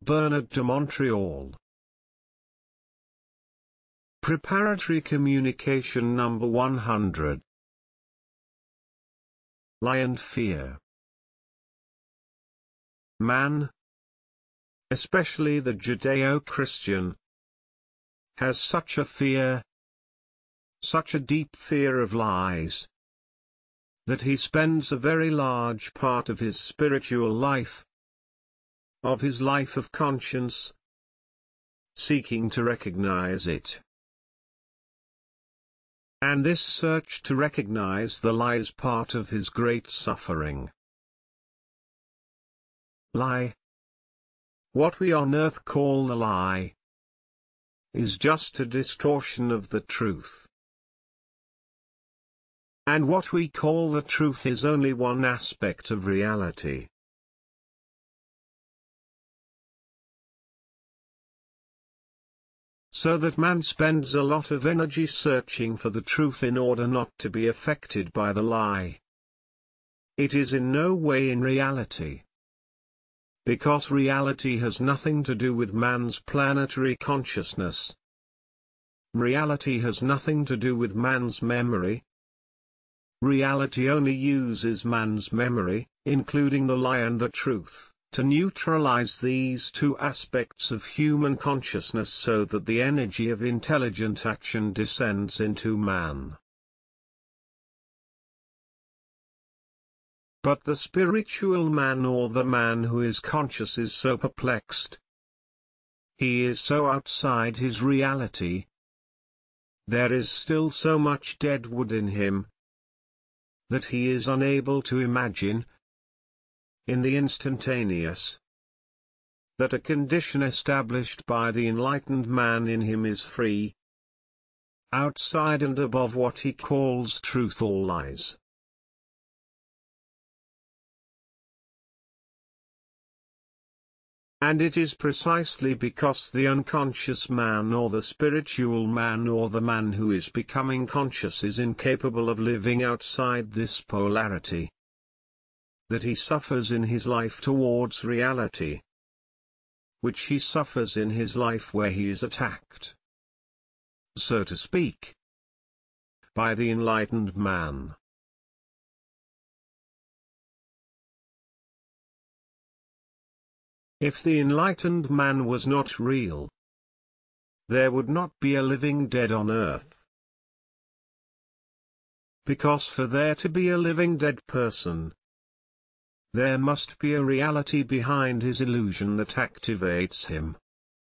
Bernard de Montreal. Preparatory communication number 100. Lie and fear. Man, especially the Judeo-Christian, has such a fear, such a deep fear of lies, that he spends a very large part of his spiritual life, of his life of conscience, seeking to recognize it. And this search to recognize the lie is part of his great suffering. Lie. What we on earth call the lie is just a distortion of the truth. And what we call the truth is only one aspect of reality. So that man spends a lot of energy searching for the truth in order not to be affected by the lie. It is in no way in reality. Because reality has nothing to do with man's planetary consciousness. Reality has nothing to do with man's memory. Reality only uses man's memory, including the lie and the truth, to neutralize these two aspects of human consciousness so that the energy of intelligent action descends into man. But the spiritual man, or the man who is conscious, is so perplexed. He is so outside his reality. There is still so much dead wood in him that he is unable to imagine, in the instantaneous, that a condition established by the enlightened man in him is free, outside and above what he calls truth or lies. And it is precisely because the unconscious man, or the spiritual man, or the man who is becoming conscious, is incapable of living outside this polarity, that he suffers in his life towards reality, which he suffers in his life where he is attacked, so to speak, by the enlightened man. If the enlightened man was not real, there would not be a living dead on earth. Because for there to be a living dead person, there must be a reality behind his illusion that activates him.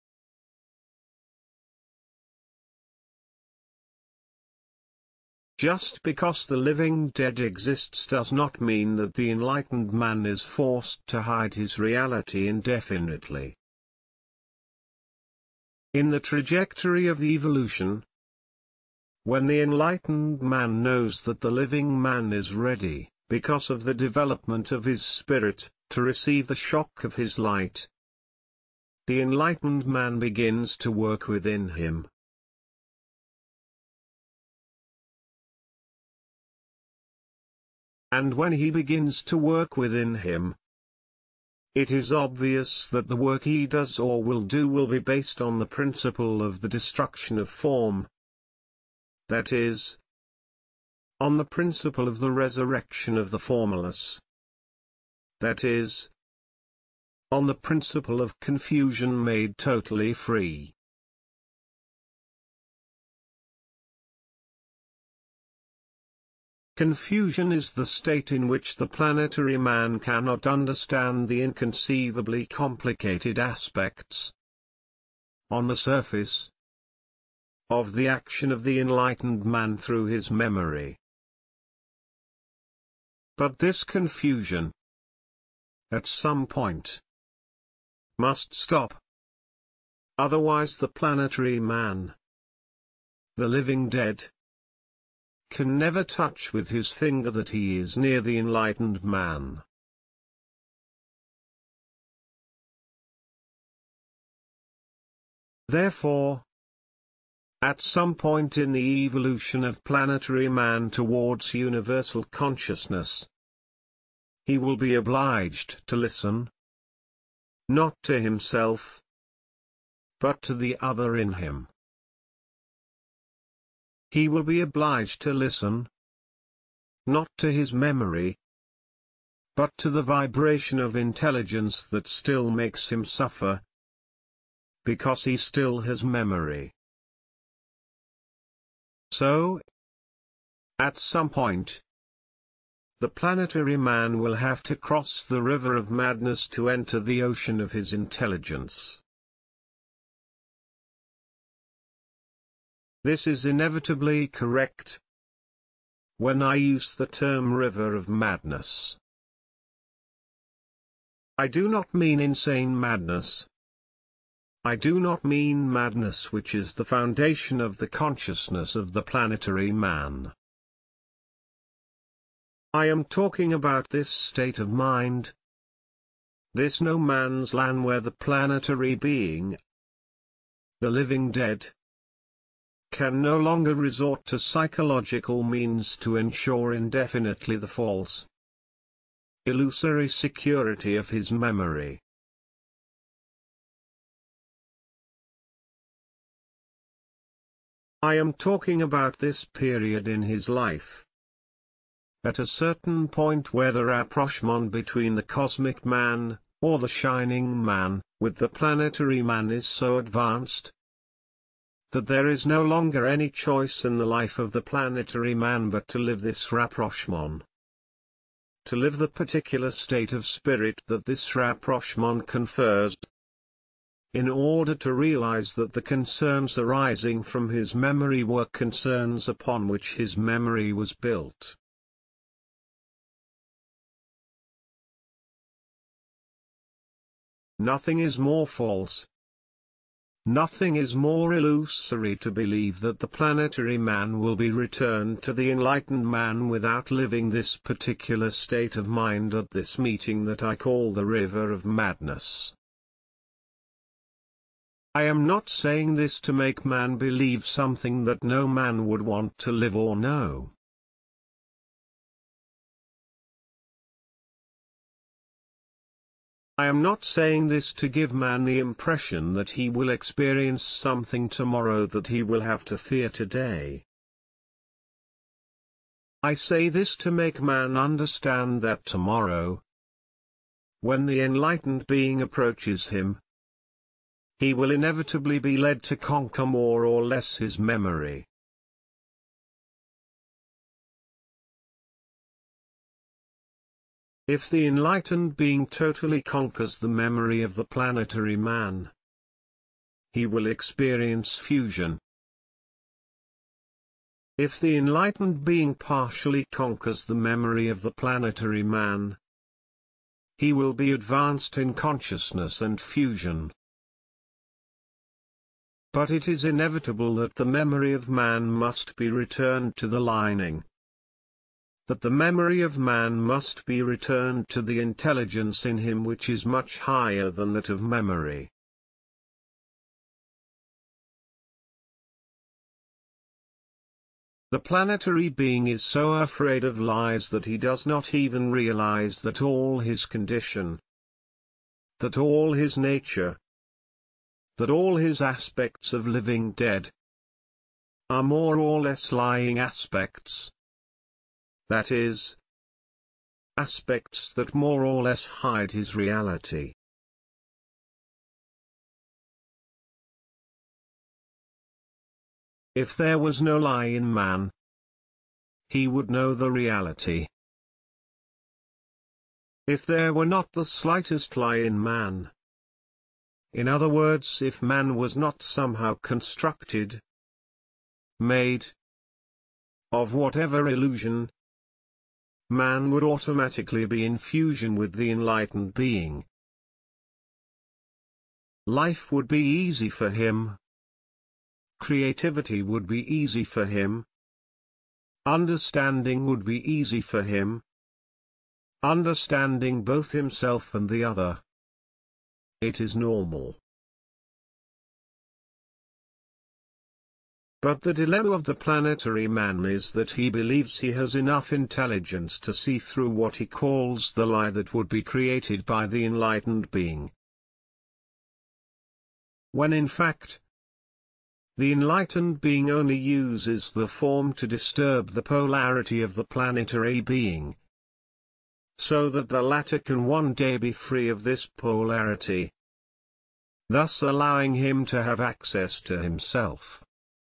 Just because the living dead exists does not mean that the enlightened man is forced to hide his reality indefinitely. In the trajectory of evolution, when the enlightened man knows that the living man is ready, because of the development of his spirit, to receive the shock of his light, the enlightened man begins to work within him. And when he begins to work within him, it is obvious that the work he does or will do will be based on the principle of the destruction of form. That is, on the principle of the resurrection of the formless. That is, on the principle of confusion made totally free. Confusion is the state in which the planetary man cannot understand the inconceivably complicated aspects, on the surface, of the action of the enlightened man through his memory. But this confusion, at some point, must stop. Otherwise the planetary man, the living dead, can never touch with his finger that he is near the enlightened man. Therefore, at some point in the evolution of planetary man towards universal consciousness, he will be obliged to listen, not to himself, but to the other in him. He will be obliged to listen, not to his memory, but to the vibration of intelligence that still makes him suffer, because he still has memory. So, at some point, the planetary man will have to cross the river of madness to enter the ocean of his intelligence. This is inevitably correct when I use the term river of madness. I do not mean insane madness. I do not mean madness which is the foundation of the consciousness of the planetary man. I am talking about this state of mind, this no man's land where the planetary being, the living dead, can no longer resort to psychological means to ensure indefinitely the false, illusory security of his memory. I am talking about this period in his life. At a certain point where the rapprochement between the cosmic man, or the shining man, with the planetary man is so advanced, that there is no longer any choice in the life of the planetary man but to live this rapprochement. To live the particular state of spirit that this rapprochement confers, in order to realize that the concerns arising from his memory were concerns upon which his memory was built. Nothing is more false. Nothing is more illusory to believe that the planetary man will be returned to the enlightened man without living this particular state of mind at this meeting that I call the river of madness. I am not saying this to make man believe something that no man would want to live or know. I am not saying this to give man the impression that he will experience something tomorrow that he will have to fear today. I say this to make man understand that tomorrow, when the enlightened being approaches him, he will inevitably be led to conquer more or less his memory. If the enlightened being totally conquers the memory of the planetary man, he will experience fusion. If the enlightened being partially conquers the memory of the planetary man, he will be advanced in consciousness and fusion. But it is inevitable that the memory of man must be returned to the lining. That the memory of man must be returned to the intelligence in him which is much higher than that of memory. The planetary being is so afraid of lies that he does not even realize that all his condition, that all his nature, that all his aspects of living dead are more or less lying aspects. That is, aspects that more or less hide his reality. If there was no lie in man, he would know the reality. If there were not the slightest lie in man, in other words, if man was not somehow constructed, made, of whatever illusion, man would automatically be in fusion with the enlightened being. Life would be easy for him. Creativity would be easy for him. Understanding would be easy for him. Understanding both himself and the other. It is normal. But the dilemma of the planetary man is that he believes he has enough intelligence to see through what he calls the lie that would be created by the enlightened being. when in fact, the enlightened being only uses the form to disturb the polarity of the planetary being, so that the latter can one day be free of this polarity, thus allowing him to have access to himself.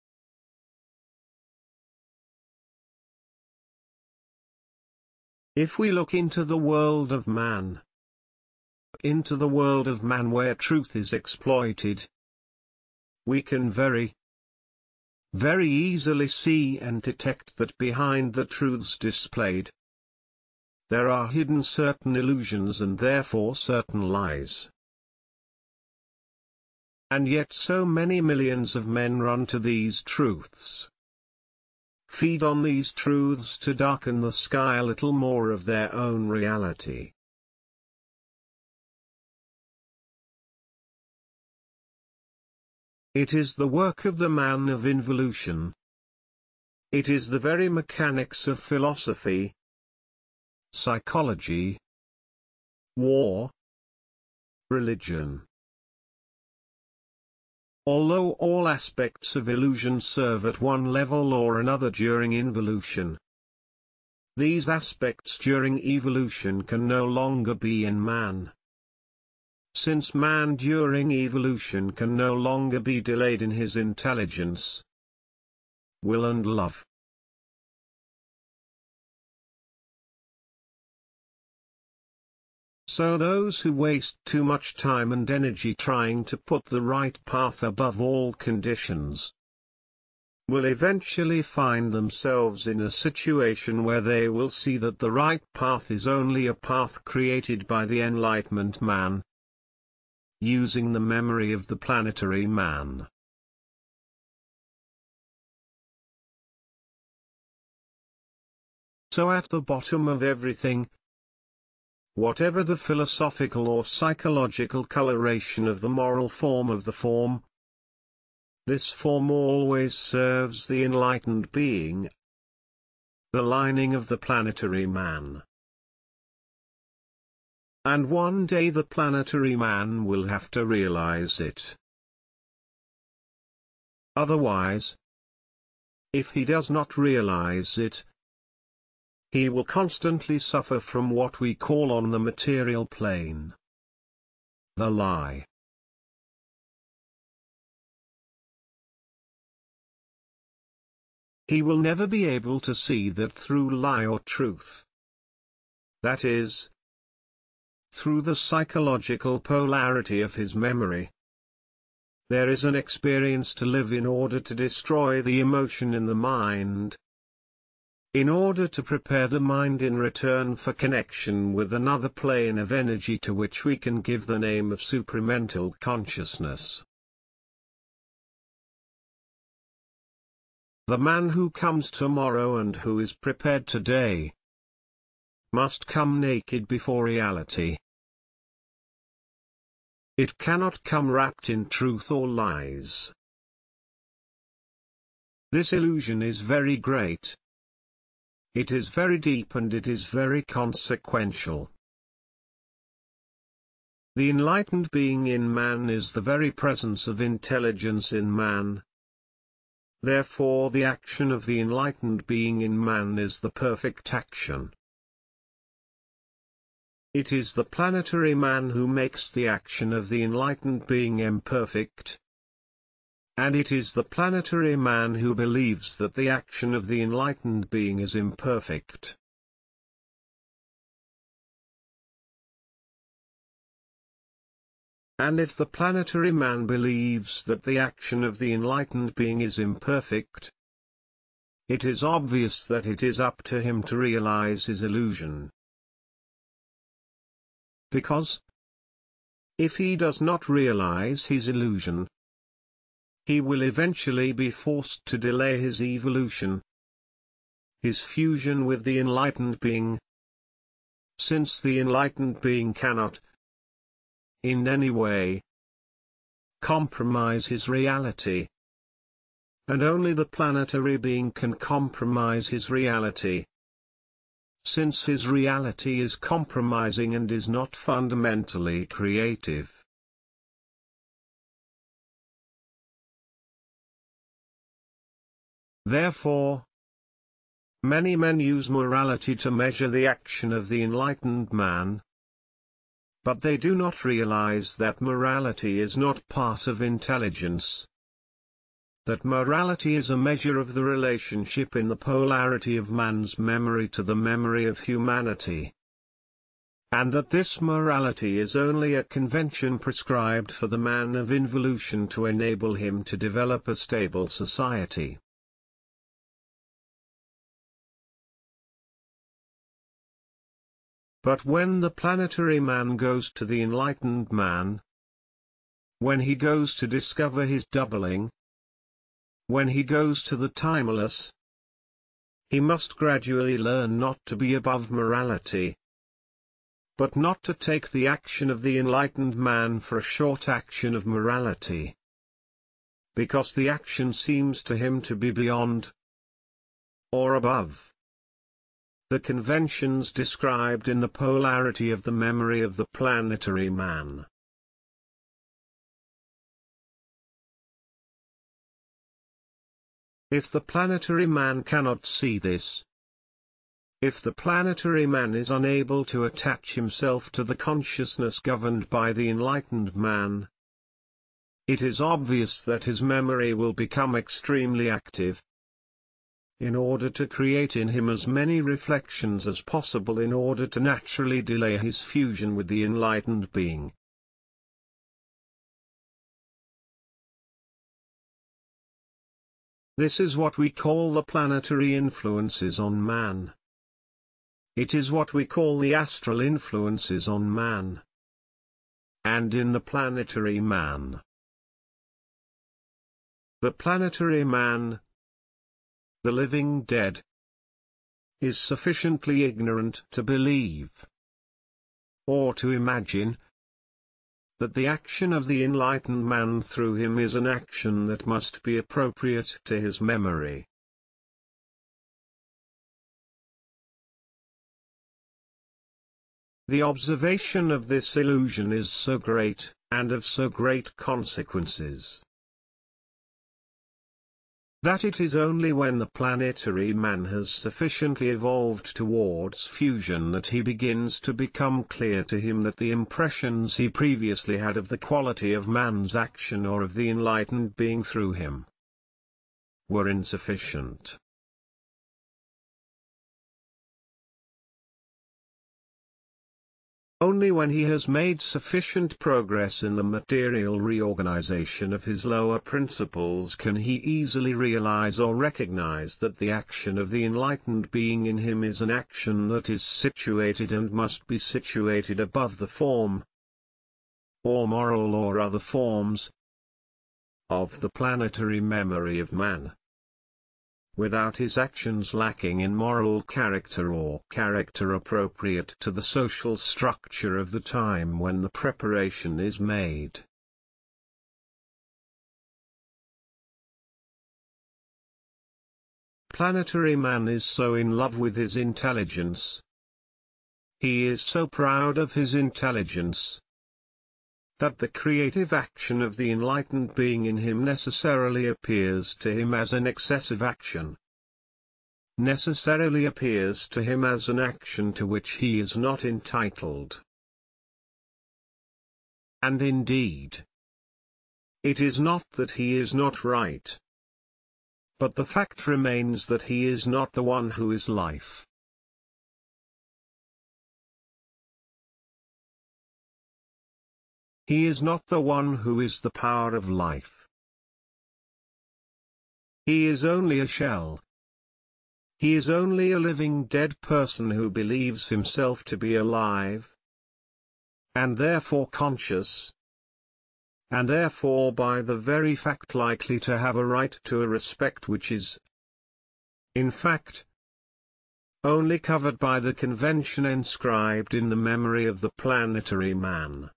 If we look into the world of man, where truth is exploited, we can very easily see and detect that behind the truths displayed, there are hidden certain illusions and therefore certain lies. And yet so many millions of men run to these truths, feed on these truths to darken the sky a little more of their own reality. It is the work of the man of involution. It is the very mechanics of philosophy, psychology, war, religion. Although all aspects of illusion serve at one level or another during involution, these aspects during evolution can no longer be in man. Since man during evolution can no longer be delayed in his intelligence, will and love. So those who waste too much time and energy trying to put the right path above all conditions, will eventually find themselves in a situation where they will see that the right path is only a path created by the Enlightenment man, using the memory of the planetary man. So at the bottom of everything, whatever the philosophical or psychological coloration of the moral form of the form, this form always serves the enlightened being, the lining of the planetary man. And one day the planetary man will have to realize it. Otherwise, if he does not realize it, he will constantly suffer from what we call on the material plane the lie. He will never be able to see that through lie or truth, that is, through the psychological polarity of his memory, there is an experience to live in order to destroy the emotion in the mind, in order to prepare the mind in return for connection with another plane of energy to which we can give the name of supramental consciousness. The man who comes tomorrow and who is prepared today must come naked before reality. It cannot come wrapped in truth or lies. This illusion is very great. It is very deep and it is very consequential. The enlightened being in man is the very presence of intelligence in man. Therefore the action of the enlightened being in man is the perfect action. It is the planetary man who makes the action of the enlightened being imperfect. And it is the planetary man who believes that the action of the enlightened being is imperfect. And if the planetary man believes that the action of the enlightened being is imperfect, it is obvious that it is up to him to realize his illusion. Because, if he does not realize his illusion, he will eventually be forced to delay his evolution, his fusion with the enlightened being, since the enlightened being cannot, in any way, compromise his reality. And only the planetary being can compromise his reality, since his reality is compromising and is not fundamentally creative. Therefore, many men use morality to measure the action of the enlightened man, but they do not realize that morality is not part of intelligence. That morality is a measure of the relationship in the polarity of man's memory to the memory of humanity. And that this morality is only a convention prescribed for the man of involution to enable him to develop a stable society. But when the planetary man goes to the enlightened man, when he goes to discover his doubling, when he goes to the timeless, he must gradually learn not to be above morality, but not to take the action of the enlightened man for a short action of morality, because the action seems to him to be beyond or above the conventions described in the polarity of the memory of the planetary man. If the planetary man cannot see this, if the planetary man is unable to attach himself to the consciousness governed by the enlightened man, it is obvious that his memory will become extremely active, in order to create in him as many reflections as possible in order to naturally delay his fusion with the enlightened being. This is what we call the planetary influences on man. It is what we call the astral influences on man. And in the planetary man, the planetary man, the living dead, is sufficiently ignorant to believe, or to imagine, that the action of the enlightened man through him is an action that must be appropriate to his memory. The observation of this illusion is so great, and of so great consequences, that it is only when the planetary man has sufficiently evolved towards fusion that he begins to become clear to him that the impressions he previously had of the quality of man's action or of the enlightened being through him were insufficient. Only when he has made sufficient progress in the material reorganization of his lower principles can he easily realize or recognize that the action of the enlightened being in him is an action that is situated and must be situated above the form, or moral or other forms, of the planetary memory of man, without his actions lacking in moral character or character appropriate to the social structure of the time when the preparation is made. Planetary man is so in love with his intelligence, he is so proud of his intelligence, that the creative action of the enlightened being in him necessarily appears to him as an excessive action, necessarily appears to him as an action to which he is not entitled. And indeed, it is not that he is not right, but the fact remains that he is not the one who is life. He is not the one who is the power of life. He is only a shell. He is only a living dead person who believes himself to be alive, and therefore conscious, and therefore by the very fact likely to have a right to a respect which is, in fact, only covered by the convention inscribed in the memory of the planetary man.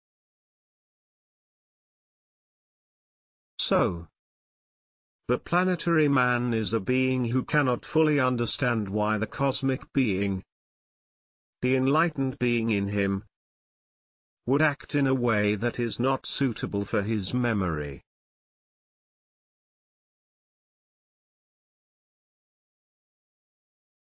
So, the planetary man is a being who cannot fully understand why the cosmic being, the enlightened being in him, would act in a way that is not suitable for his memory.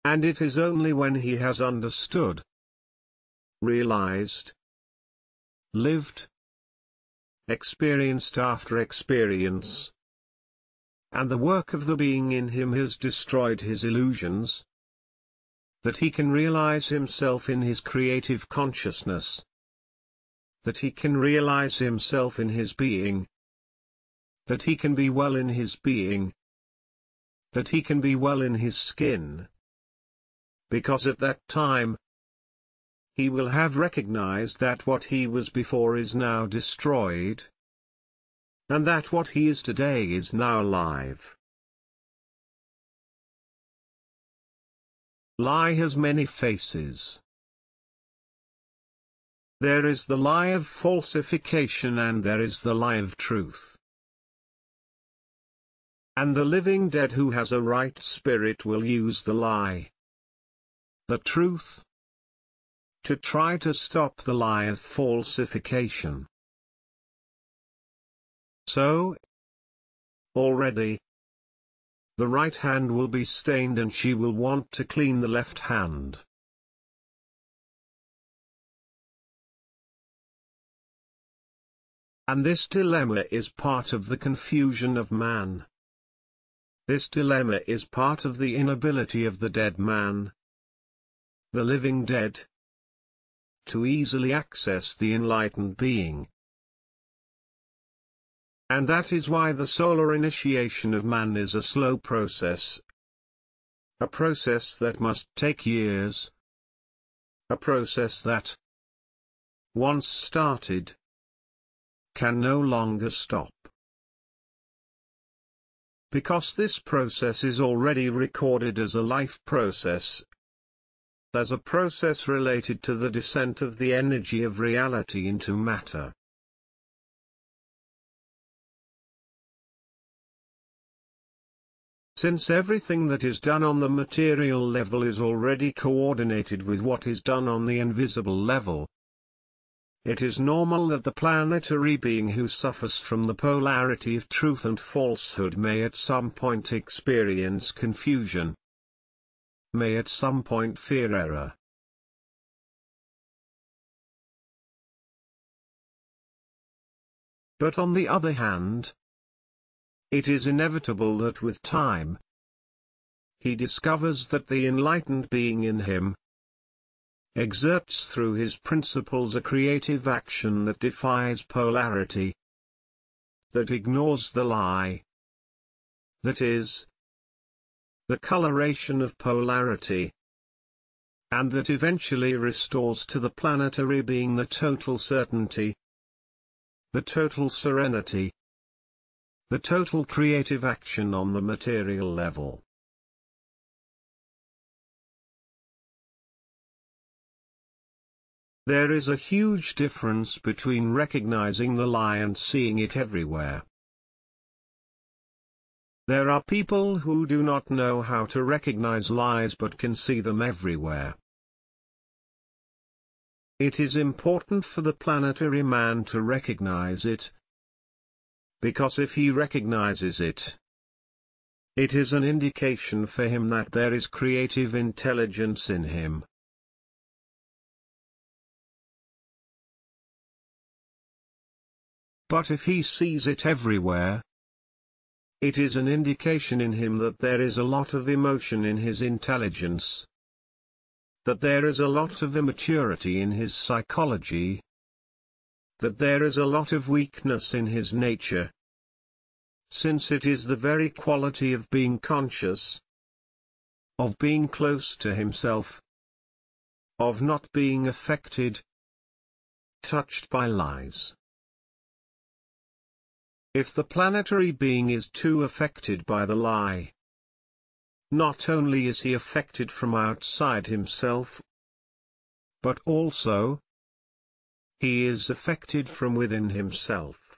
And it is only when he has understood, realized, lived, experienced after experience, and the work of the being in him has destroyed his illusions, that he can realize himself in his creative consciousness, that he can realize himself in his being, that he can be well in his being, that he can be well in his skin, because at that time, he will have recognized that what he was before is now destroyed, and that what he is today is now alive. Lie has many faces. There is the lie of falsification and there is the lie of truth. And the living dead who has a right spirit will use the lie, the truth, to try to stop the lie of falsification. So, already, the right hand will be stained and she will want to clean the left hand. And this dilemma is part of the confusion of man. This dilemma is part of the inability of the dead man, the living dead, to easily access the enlightened being. And that is why the solar initiation of man is a slow process. A process that must take years. A process that, once started, can no longer stop. Because this process is already recorded as a life process, as a process related to the descent of the energy of reality into matter. Since everything that is done on the material level is already coordinated with what is done on the invisible level, it is normal that the planetary being who suffers from the polarity of truth and falsehood may at some point experience confusion, may at some point fear error. But on the other hand, it is inevitable that with time, he discovers that the enlightened being in him exerts through his principles a creative action that defies polarity, that ignores the lie, that is, the coloration of polarity, and that eventually restores to the planetary being the total certainty, the total serenity, the total creative action on the material level. There is a huge difference between recognizing the lie and seeing it everywhere. There are people who do not know how to recognize lies but can see them everywhere. It is important for the planetary man to recognize it, because if he recognizes it, it is an indication for him that there is creative intelligence in him. But if he sees it everywhere, it is an indication in him that there is a lot of emotion in his intelligence, that there is a lot of immaturity in his psychology, that there is a lot of weakness in his nature, since it is the very quality of being conscious, of being close to himself, of not being affected, touched by lies. If the planetary being is too affected by the lie, not only is he affected from outside himself, but also, he is affected from within himself.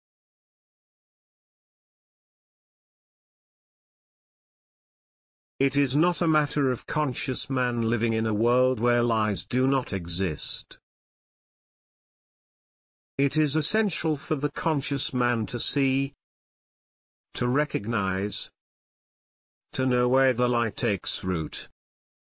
It is not a matter of conscious man living in a world where lies do not exist. It is essential for the conscious man to see, to recognize, to know where the lie takes root.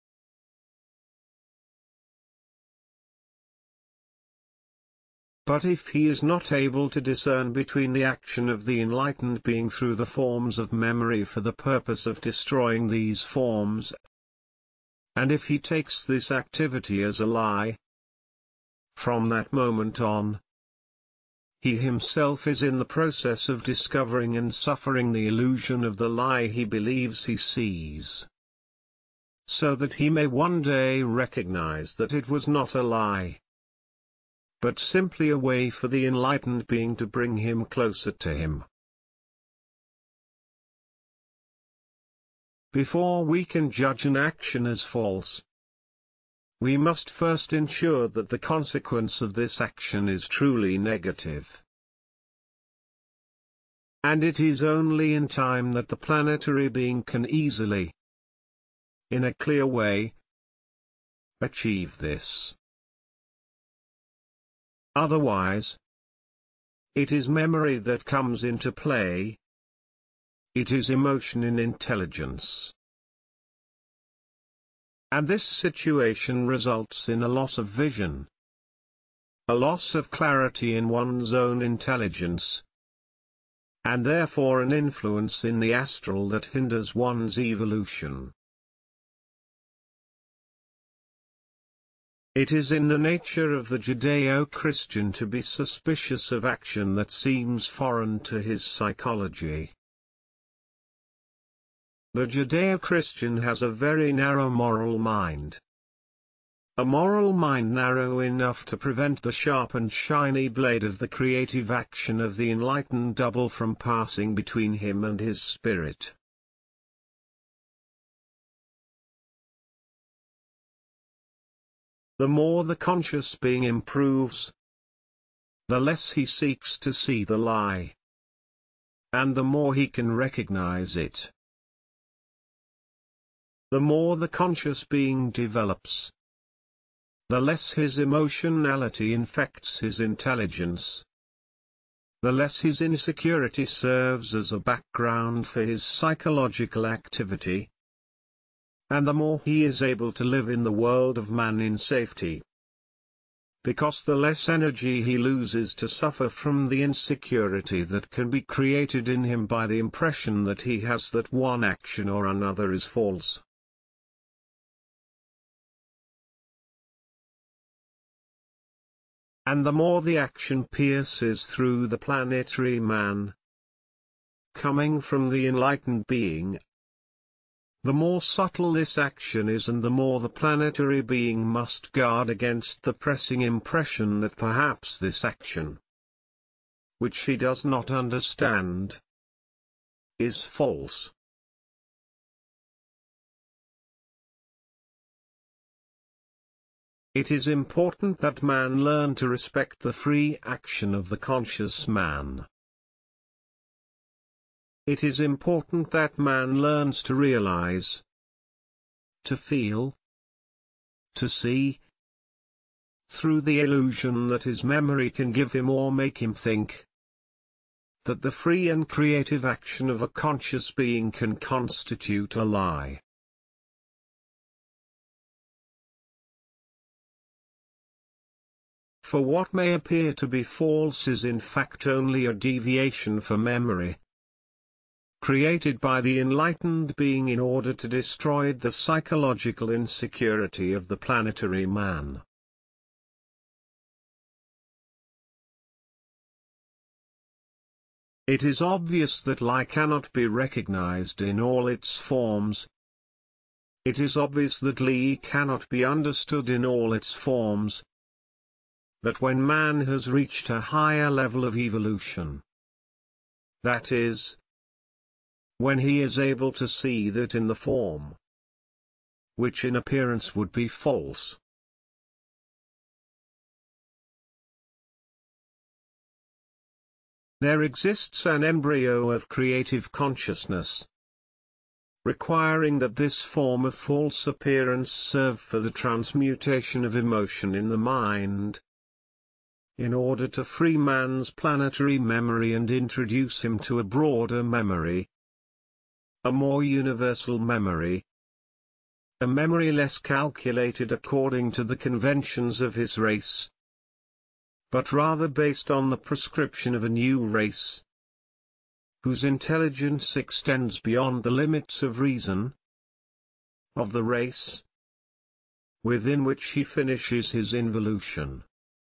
But if he is not able to discern between the action of the enlightened being through the forms of memory for the purpose of destroying these forms, and if he takes this activity as a lie, from that moment on, he himself is in the process of discovering and suffering the illusion of the lie he believes he sees, so that he may one day recognize that it was not a lie, but simply a way for the enlightened being to bring him closer to him. Before we can judge an action as false, we must first ensure that the consequence of this action is truly negative. And it is only in time that the planetary being can easily, in a clear way, achieve this. Otherwise, it is memory that comes into play. It is emotion in intelligence. And this situation results in a loss of vision, a loss of clarity in one's own intelligence, and therefore an influence in the astral that hinders one's evolution. It is in the nature of the Judeo-Christian to be suspicious of action that seems foreign to his psychology. The Judeo-Christian has a very narrow moral mind. A moral mind narrow enough to prevent the sharp and shiny blade of the creative action of the enlightened double from passing between him and his spirit. The more the conscious being improves, the less he seeks to see the lie, and the more he can recognize it. The more the conscious being develops, the less his emotionality infects his intelligence, the less his insecurity serves as a background for his psychological activity, and the more he is able to live in the world of man in safety. Because the less energy he loses to suffer from the insecurity that can be created in him by the impression that he has that one action or another is false. And the more the action pierces through the planetary man, coming from the enlightened being, the more subtle this action is, and the more the planetary being must guard against the pressing impression that perhaps this action, which he does not understand, is false. It is important that man learn to respect the free action of the conscious man. It is important that man learns to realize, to feel, to see, through the illusion that his memory can give him or make him think, that the free and creative action of a conscious being can constitute a lie. For what may appear to be false is in fact only a deviation for memory, created by the enlightened being in order to destroy the psychological insecurity of the planetary man. It is obvious that lie cannot be recognized in all its forms. It is obvious that lie cannot be understood in all its forms. That when man has reached a higher level of evolution, that is, when he is able to see that in the form, which in appearance would be false, there exists an embryo of creative consciousness, requiring that this form of false appearance serve for the transmutation of emotion in the mind, in order to free man's planetary memory and introduce him to a broader memory, a more universal memory, a memory less calculated according to the conventions of his race, but rather based on the prescription of a new race, whose intelligence extends beyond the limits of reason, of the race within which he finishes his involution.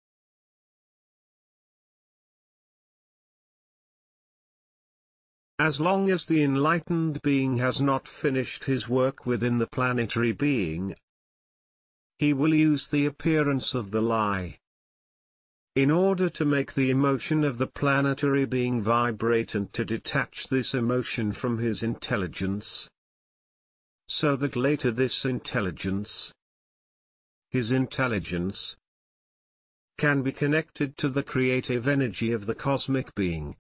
As long as the enlightened being has not finished his work within the planetary being, he will use the appearance of the lie in order to make the emotion of the planetary being vibrate and to detach this emotion from his intelligence, so that later this intelligence, his intelligence, can be connected to the creative energy of the cosmic being.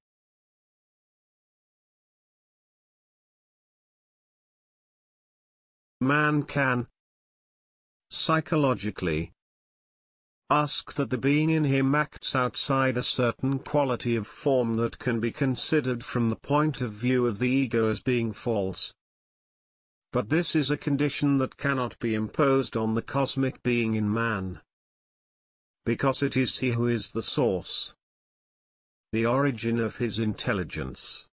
Man can, psychologically, ask that the being in him acts outside a certain quality of form that can be considered from the point of view of the ego as being false. But this is a condition that cannot be imposed on the cosmic being in man, because it is he who is the source, the origin of his intelligence.